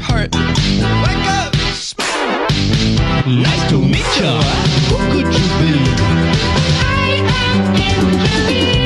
heart. Wake up! Nice to meet ya. Who could you be? I am Kitty Furry.